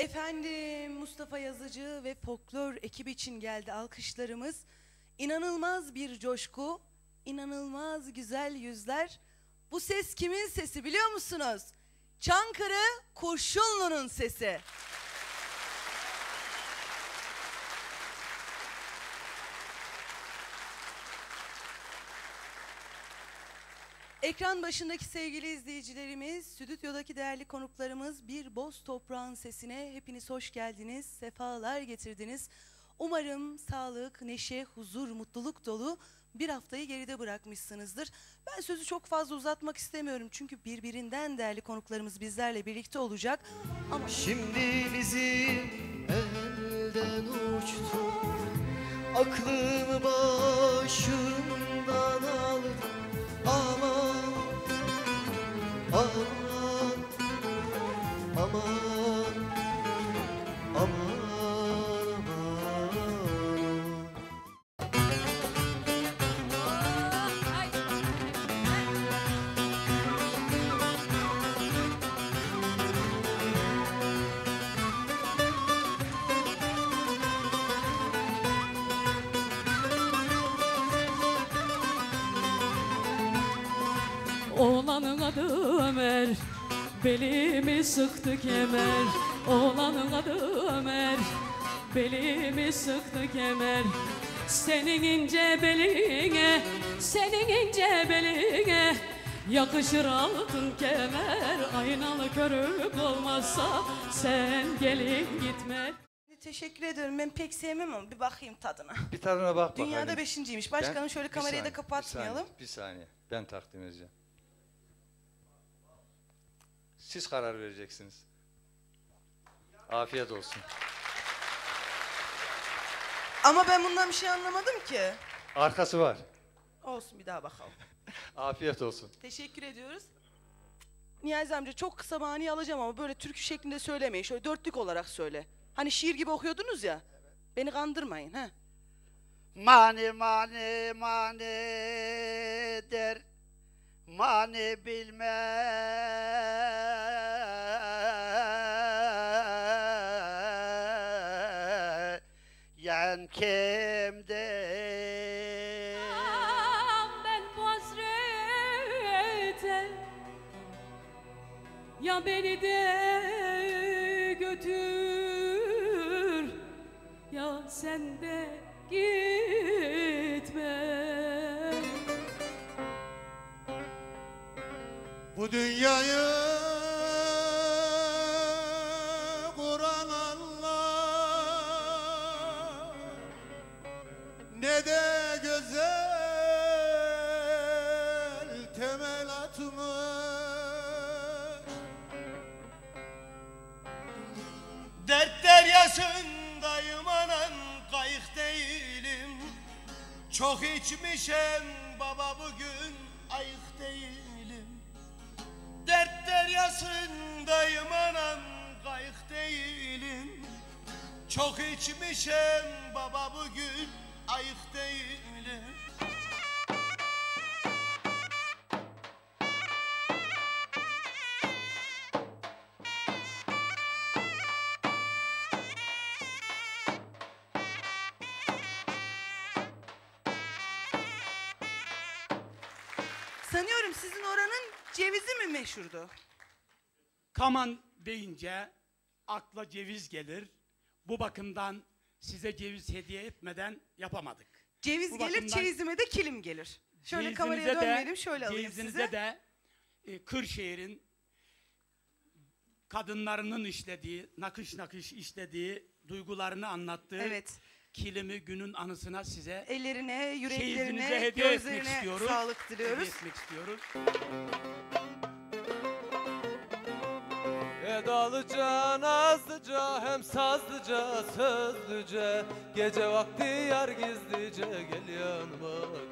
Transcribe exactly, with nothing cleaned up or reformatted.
Efendim, Mustafa Yazıcı ve folklor ekibi için geldi alkışlarımız. İnanılmaz bir coşku, inanılmaz güzel yüzler. Bu ses kimin sesi biliyor musunuz? Çankırı Kurşunlu'nun sesi. Ekran başındaki sevgili izleyicilerimiz, stüdyodaki değerli konuklarımız, bir boz toprağın sesine hepiniz hoş geldiniz, sefalar getirdiniz. Umarım sağlık, neşe, huzur, mutluluk dolu bir haftayı geride bırakmışsınızdır. Ben sözü çok fazla uzatmak istemiyorum çünkü birbirinden değerli konuklarımız bizlerle birlikte olacak. Ama şimdi bizim elden uçtu, aklımı başımdan aldı. Aman, aman, aman, aman, Oğlanın adı Ömer, belimi sıktı kemer. Oğlanın adı Ömer, belimi sıktı kemer. Senin ince beline, senin ince beline yakışır altın kemer. Aynalı körük olmazsa sen gelin gitme. teşekkür ediyorum. Ben pek sevmem ama bir bakayım tadına. Bir tadına bak bakalım. Dünyada beşinciymiş. Başkanım Ben- şöyle bir kamerayı saniye, da kapatmayalım. Bir saniye, bir saniye. Ben takdim edeceğim. Siz karar vereceksiniz. Afiyet olsun. Ama ben bundan bir şey anlamadım ki. Arkası var. Olsun, bir daha bakalım. Afiyet olsun. Teşekkür ediyoruz. Niyazi amca, çok kısa maniyi alacağım ama böyle türkü şeklinde söylemeyin. Şöyle dörtlük olarak söyle. Hani şiir gibi okuyordunuz ya. Beni kandırmayın ha. Mani mani mani der, mani bilmeyen kimdir? Ben bu hasrete ya beni de götür ya sen de gitme. Bu dünyayı kuran Allah ne de güzel temel atmış. Dert deryasındayım anan, kayık değilim. Çok içmişem baba, bugün ayık değilim. Dert deryasındayım anam, kayık değilim. Çok içmişem baba, bugün ayık değilim. Sanıyorum sizin oranın cevizi mi meşhurdu? Kaman deyince akla ceviz gelir. Bu bakımdan size ceviz hediye etmeden yapamadık. Ceviz Bu gelir, bakımdan çeyizime de kilim gelir. Şöyle cevizinize kameraya de- dönmeyelim, şöyle alayım cevizinize size. de e, Kırşehir'in kadınlarının işlediği, nakış nakış işlediği, duygularını anlattığı Evet. kilimi günün anısına size Ellerine, çeyizinize yüreklerine, hediye etmek gözlerine istiyoruz. sağlık diliyoruz. Hediye etmek istiyoruz. Edalıca, nazlıca, hem sazlıca, sözlüce, gece vakti yar gizlice gel yanıma